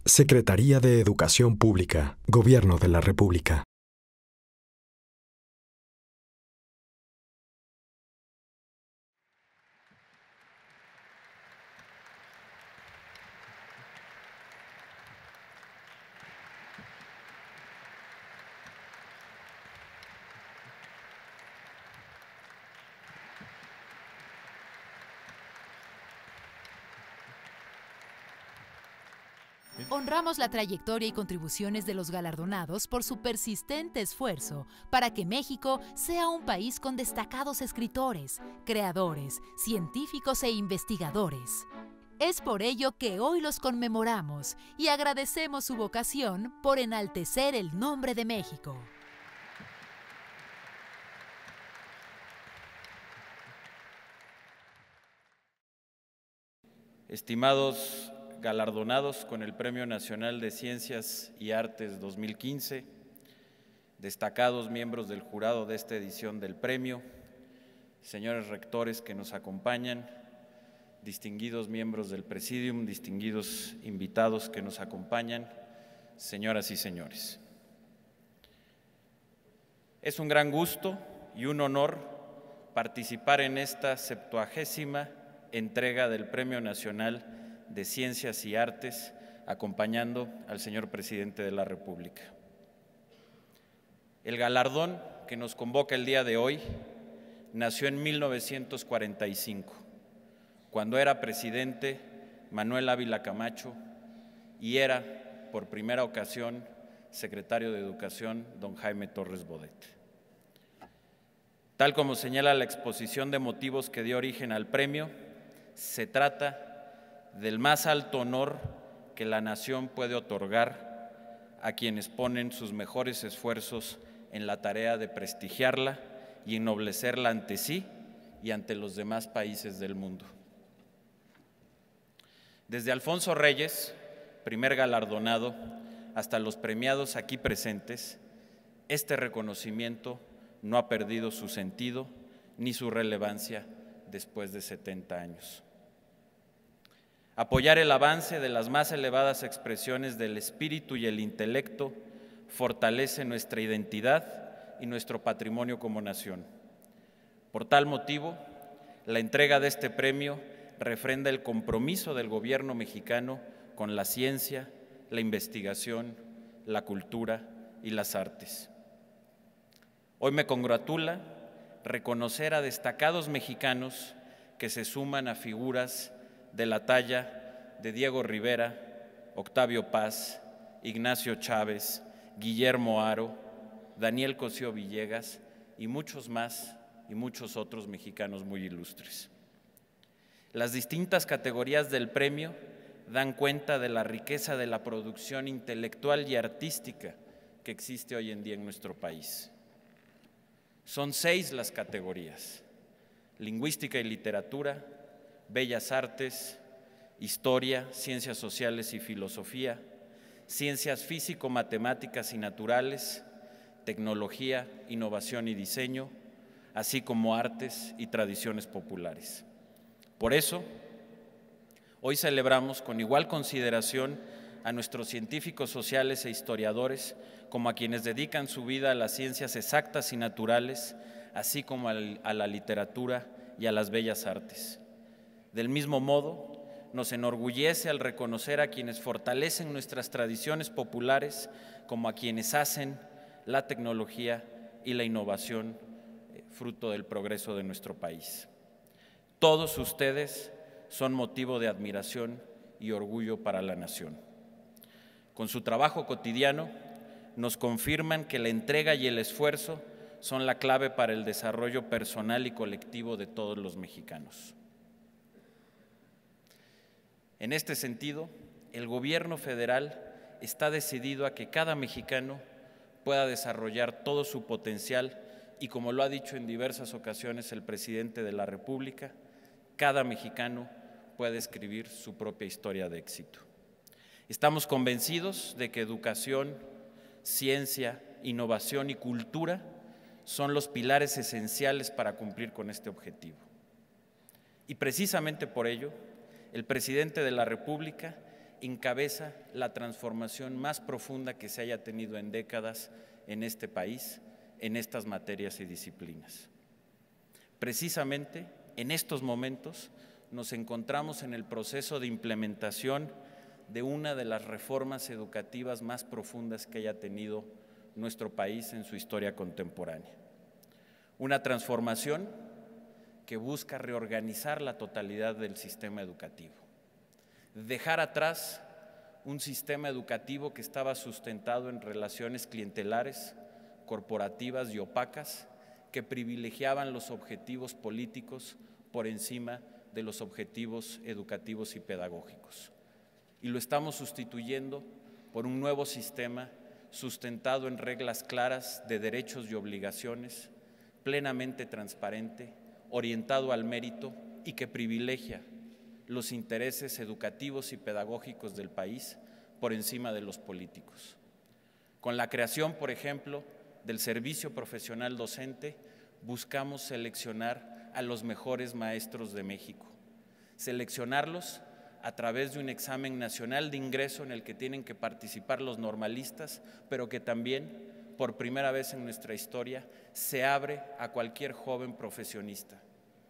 Secretaría de Educación Pública, Gobierno de la República. Honramos la trayectoria y contribuciones de los galardonados por su persistente esfuerzo para que México sea un país con destacados escritores, creadores, científicos e investigadores. Es por ello que hoy los conmemoramos y agradecemos su vocación por enaltecer el nombre de México. Estimados galardonados con el Premio Nacional de Ciencias y Artes 2015, destacados miembros del jurado de esta edición del premio, señores rectores que nos acompañan, distinguidos miembros del Presidium, distinguidos invitados que nos acompañan, señoras y señores. Es un gran gusto y un honor participar en esta 70ª entrega del Premio Nacional de Ciencias y Artes, acompañando al señor Presidente de la República. El galardón que nos convoca el día de hoy nació en 1945, cuando era presidente Manuel Ávila Camacho y era, por primera ocasión, secretario de Educación don Jaime Torres Bodet. Tal como señala la exposición de motivos que dio origen al premio, se trata del más alto honor que la nación puede otorgar a quienes ponen sus mejores esfuerzos en la tarea de prestigiarla y ennoblecerla ante sí y ante los demás países del mundo. Desde Alfonso Reyes, primer galardonado, hasta los premiados aquí presentes, este reconocimiento no ha perdido su sentido ni su relevancia después de 70 años. Apoyar el avance de las más elevadas expresiones del espíritu y el intelecto fortalece nuestra identidad y nuestro patrimonio como nación. Por tal motivo, la entrega de este premio refrenda el compromiso del gobierno mexicano con la ciencia, la investigación, la cultura y las artes. Hoy me congratula reconocer a destacados mexicanos que se suman a figuras de la talla de Diego Rivera, Octavio Paz, Ignacio Chávez, Guillermo Haro, Daniel Cosío Villegas y muchos más y muchos otros mexicanos muy ilustres. Las distintas categorías del premio dan cuenta de la riqueza de la producción intelectual y artística que existe hoy en día en nuestro país. Son 6 las categorías: lingüística y literatura, bellas artes, historia, ciencias sociales y filosofía, ciencias físico-matemáticas y naturales, tecnología, innovación y diseño, así como artes y tradiciones populares. Por eso, hoy celebramos con igual consideración a nuestros científicos sociales e historiadores, como a quienes dedican su vida a las ciencias exactas y naturales, así como a la literatura y a las bellas artes. Del mismo modo, nos enorgullece al reconocer a quienes fortalecen nuestras tradiciones populares, como a quienes hacen la tecnología y la innovación fruto del progreso de nuestro país. Todos ustedes son motivo de admiración y orgullo para la nación. Con su trabajo cotidiano, nos confirman que la entrega y el esfuerzo son la clave para el desarrollo personal y colectivo de todos los mexicanos. En este sentido, el gobierno federal está decidido a que cada mexicano pueda desarrollar todo su potencial y, como lo ha dicho en diversas ocasiones el presidente de la República, cada mexicano puede escribir su propia historia de éxito. Estamos convencidos de que educación, ciencia, innovación y cultura son los pilares esenciales para cumplir con este objetivo. Y precisamente por ello, el presidente de la República encabeza la transformación más profunda que se haya tenido en décadas en este país, en estas materias y disciplinas. Precisamente en estos momentos nos encontramos en el proceso de implementación de una de las reformas educativas más profundas que haya tenido nuestro país en su historia contemporánea. Una transformación que busca reorganizar la totalidad del sistema educativo, dejar atrás un sistema educativo que estaba sustentado en relaciones clientelares, corporativas y opacas que privilegiaban los objetivos políticos por encima de los objetivos educativos y pedagógicos. Y lo estamos sustituyendo por un nuevo sistema sustentado en reglas claras de derechos y obligaciones, plenamente transparente, orientado al mérito y que privilegia los intereses educativos y pedagógicos del país por encima de los políticos. Con la creación, por ejemplo, del servicio profesional docente, buscamos seleccionar a los mejores maestros de México, seleccionarlos a través de un examen nacional de ingreso en el que tienen que participar los normalistas, pero que también, por primera vez en nuestra historia, se abre a cualquier joven profesionista.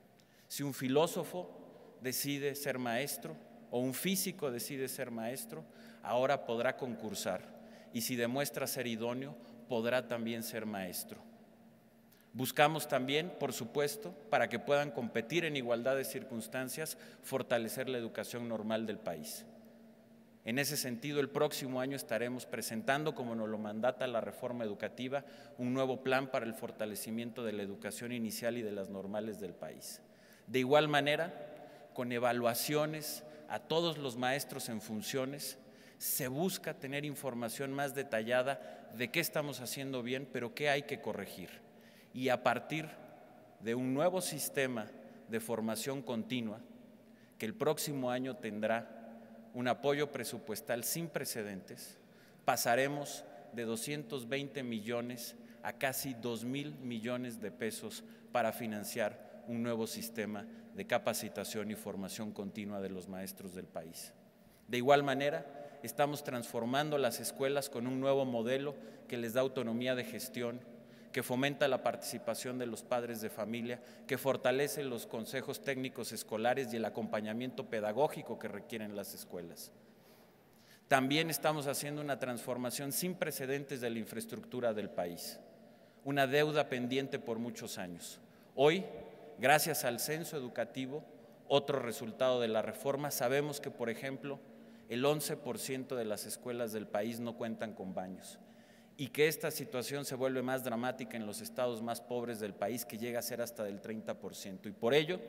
Si un filósofo decide ser maestro o un físico decide ser maestro, ahora podrá concursar y si demuestra ser idóneo, podrá también ser maestro. Buscamos también, por supuesto, para que puedan competir en igualdad de circunstancias, fortalecer la educación normal del país. En ese sentido, el próximo año estaremos presentando, como nos lo mandata la reforma educativa, un nuevo plan para el fortalecimiento de la educación inicial y de las normales del país. De igual manera, con evaluaciones a todos los maestros en funciones, se busca tener información más detallada de qué estamos haciendo bien, pero qué hay que corregir. Y a partir de un nuevo sistema de formación continua, que el próximo año tendrá un apoyo presupuestal sin precedentes, pasaremos de 220 millones a casi 2,000 millones de pesos para financiar un nuevo sistema de capacitación y formación continua de los maestros del país. De igual manera, estamos transformando las escuelas con un nuevo modelo que les da autonomía de gestión, que fomenta la participación de los padres de familia, que fortalece los consejos técnicos escolares y el acompañamiento pedagógico que requieren las escuelas. También estamos haciendo una transformación sin precedentes de la infraestructura del país, una deuda pendiente por muchos años. Hoy, gracias al censo educativo, otro resultado de la reforma, sabemos que, por ejemplo, el 11% de las escuelas del país no cuentan con baños y que esta situación se vuelve más dramática en los estados más pobres del país, que llega a ser hasta del 30%. Y por ello,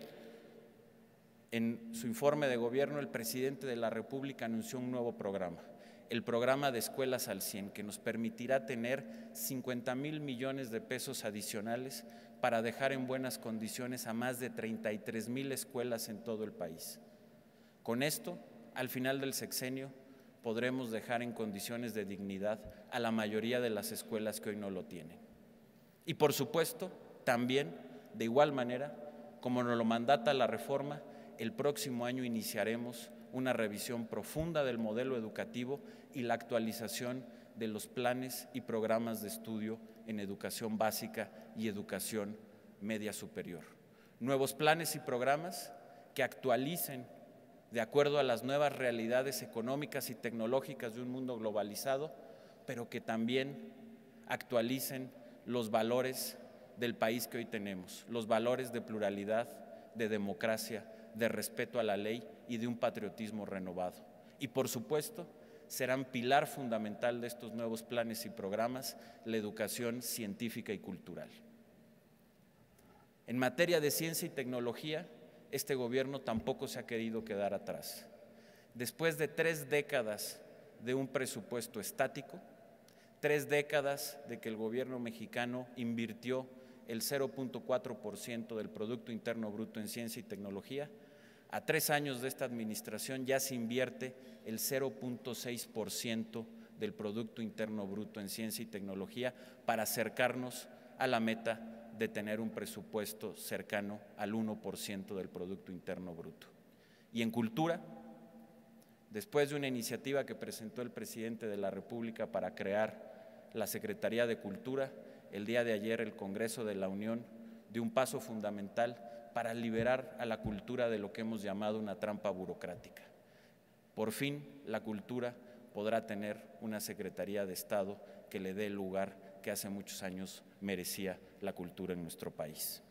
en su informe de gobierno, el presidente de la República anunció un nuevo programa, el programa de Escuelas al 100, que nos permitirá tener 50,000 millones de pesos adicionales para dejar en buenas condiciones a más de 33,000 escuelas en todo el país. Con esto, al final del sexenio, podremos dejar en condiciones de dignidad a la mayoría de las escuelas que hoy no lo tienen. Y por supuesto, también, de igual manera, como nos lo mandata la reforma, el próximo año iniciaremos una revisión profunda del modelo educativo y la actualización de los planes y programas de estudio en educación básica y educación media superior. Nuevos planes y programas que actualicen de acuerdo a las nuevas realidades económicas y tecnológicas de un mundo globalizado, pero que también actualicen los valores del país que hoy tenemos, los valores de pluralidad, de democracia, de respeto a la ley y de un patriotismo renovado. Y por supuesto, serán pilar fundamental de estos nuevos planes y programas la educación científica y cultural. En materia de ciencia y tecnología, este gobierno tampoco se ha querido quedar atrás. Después de 3 décadas de un presupuesto estático, 3 décadas de que el gobierno mexicano invirtió el 0.4% del Producto Interno Bruto en ciencia y tecnología, a 3 años de esta administración ya se invierte el 0.6% del Producto Interno Bruto en ciencia y tecnología para acercarnos a la meta de tener un presupuesto cercano al 1% del Producto Interno Bruto. Y en cultura, Después de una iniciativa que presentó el presidente de la República para crear la Secretaría de Cultura, el día de ayer el Congreso de la Unión dio un paso fundamental para liberar a la cultura de lo que hemos llamado una trampa burocrática. Por fin, la cultura podrá tener una Secretaría de Estado que le dé el lugar que hace muchos años merecía la cultura en nuestro país.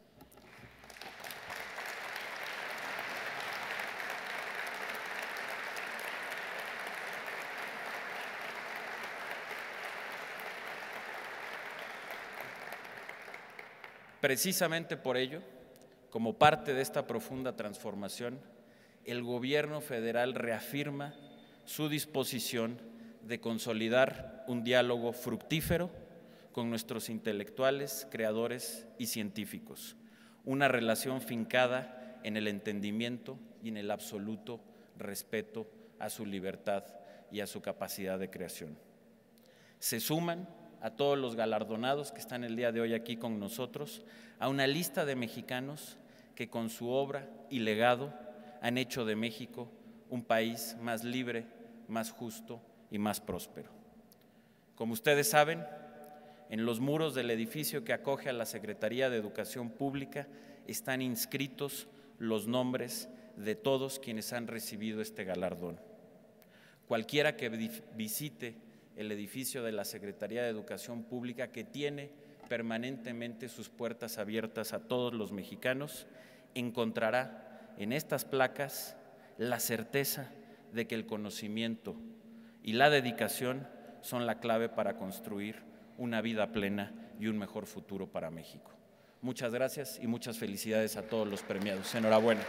Precisamente por ello, como parte de esta profunda transformación, el Gobierno federal reafirma su disposición de consolidar un diálogo fructífero con nuestros intelectuales, creadores y científicos, una relación fincada en el entendimiento y en el absoluto respeto a su libertad y a su capacidad de creación. Se suman a todos los galardonados que están el día de hoy aquí con nosotros, a una lista de mexicanos que con su obra y legado han hecho de México un país más libre, más justo y más próspero. Como ustedes saben, en los muros del edificio que acoge a la Secretaría de Educación Pública están inscritos los nombres de todos quienes han recibido este galardón. Cualquiera que visite el edificio de la Secretaría de Educación Pública, que tiene permanentemente sus puertas abiertas a todos los mexicanos, encontrará en estas placas la certeza de que el conocimiento y la dedicación son la clave para construir una vida plena y un mejor futuro para México. Muchas gracias y muchas felicidades a todos los premiados. Enhorabuena.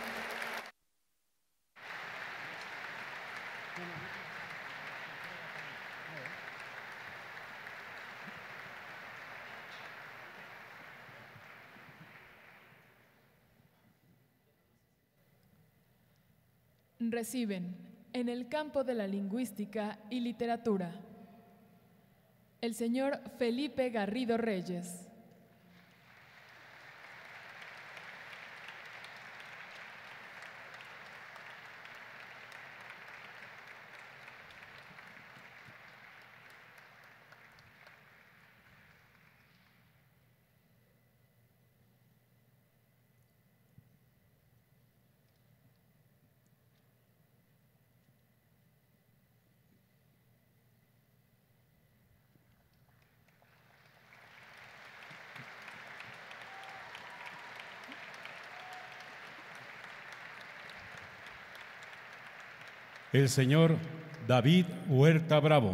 Reciben, en el campo de la lingüística y literatura, el señor Felipe Garrido Reyes. El señor David Huerta Bravo.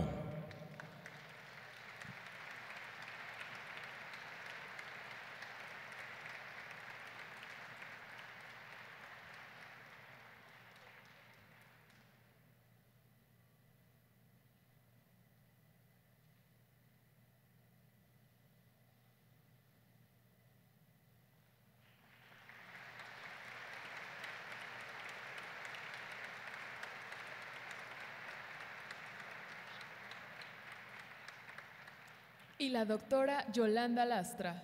Y la doctora Yolanda Lastra.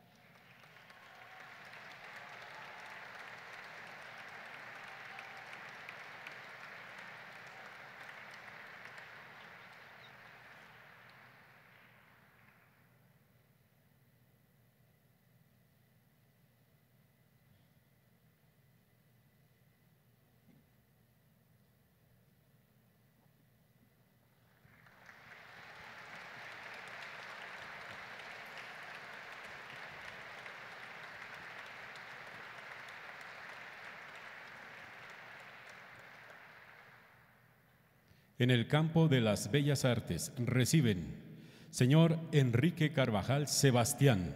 En el campo de las bellas artes reciben señor Enrique Carvajal Sebastián.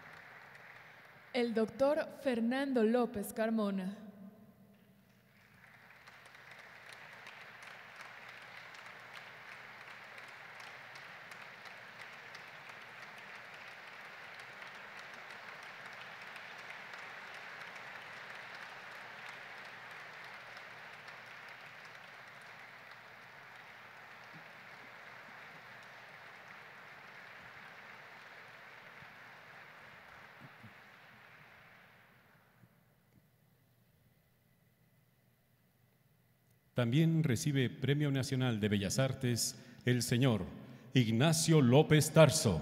El doctor Fernando López Carmona. También recibe Premio Nacional de Bellas Artes el señor Ignacio López Tarso.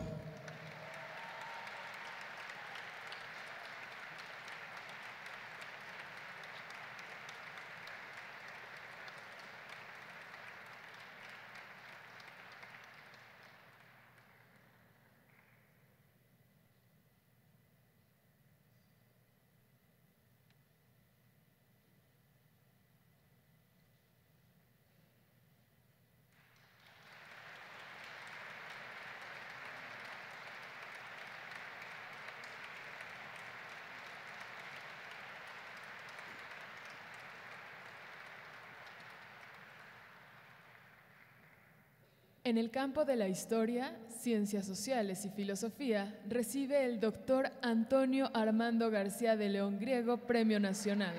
En el campo de la historia, ciencias sociales y filosofía, recibe el doctor Antonio Armando García de León Griego, Premio Nacional.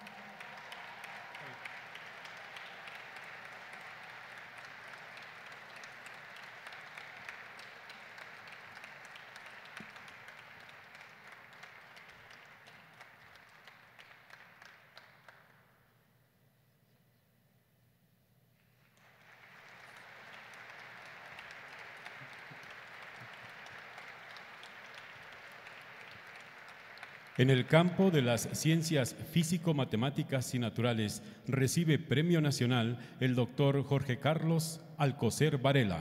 En el campo de las ciencias físico-matemáticas y naturales recibe Premio Nacional el doctor Jorge Carlos Alcocer Varela.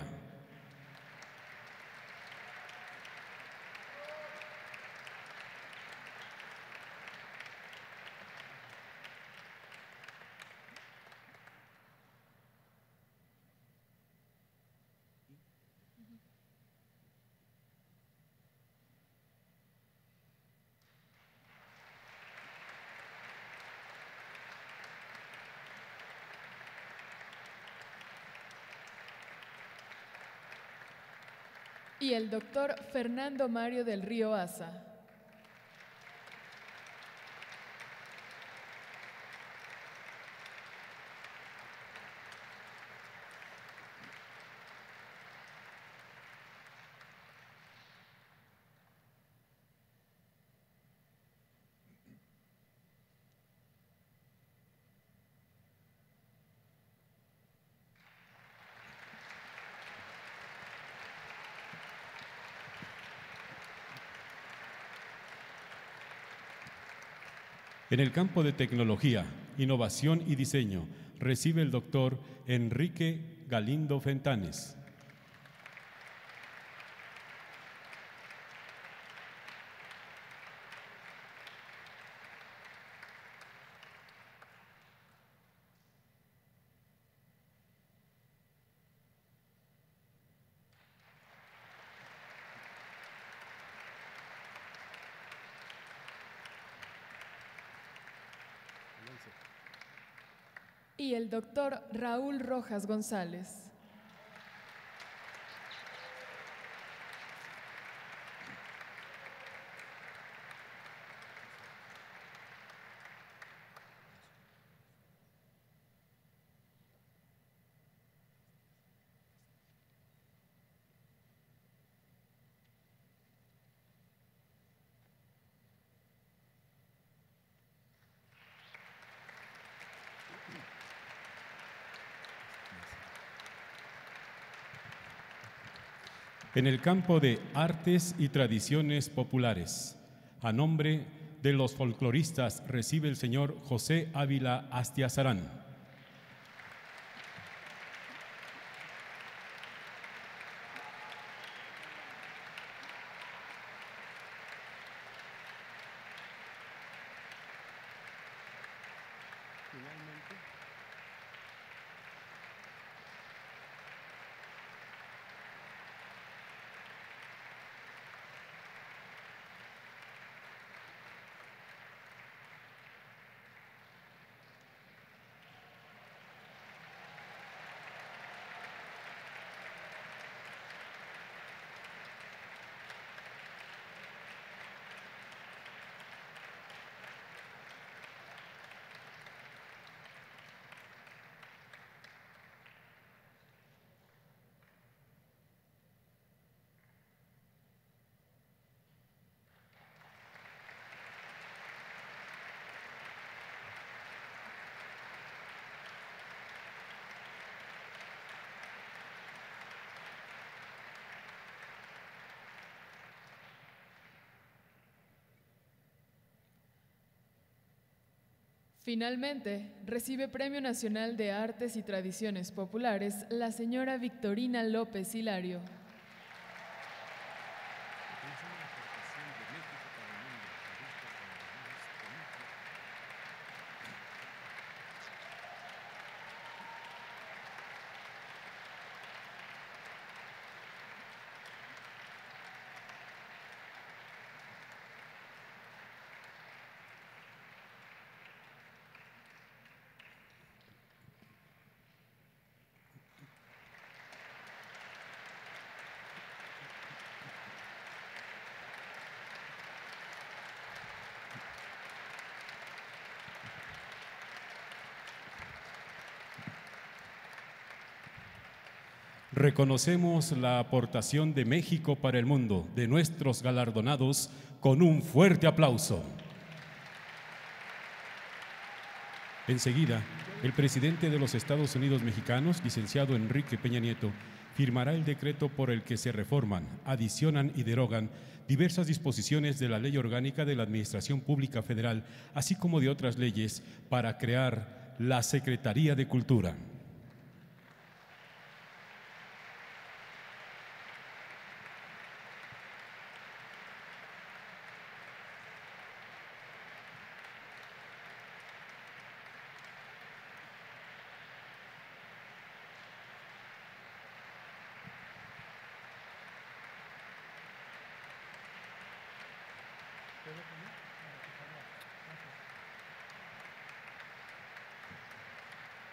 Y el doctor Fernando Mario del Río Asa. En el campo de tecnología, innovación y diseño recibe el doctor Enrique Galindo Fentanes. Y el doctor Raúl Rojas González. En el campo de artes y tradiciones populares, a nombre de los folcloristas recibe el señor José Ávila Astiazarán. Finalmente, recibe Premio Nacional de Artes y Tradiciones Populares la señora Victorina López Hilario. Reconocemos la aportación de México para el mundo, de nuestros galardonados, con un fuerte aplauso. Enseguida, el presidente de los Estados Unidos mexicanos, licenciado Enrique Peña Nieto, firmará el decreto por el que se reforman, adicionan y derogan diversas disposiciones de la Ley Orgánica de la Administración Pública Federal, así como de otras leyes, para crear la Secretaría de Cultura.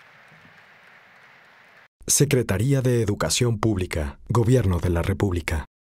Secretaría de Educación Pública, Gobierno de la República.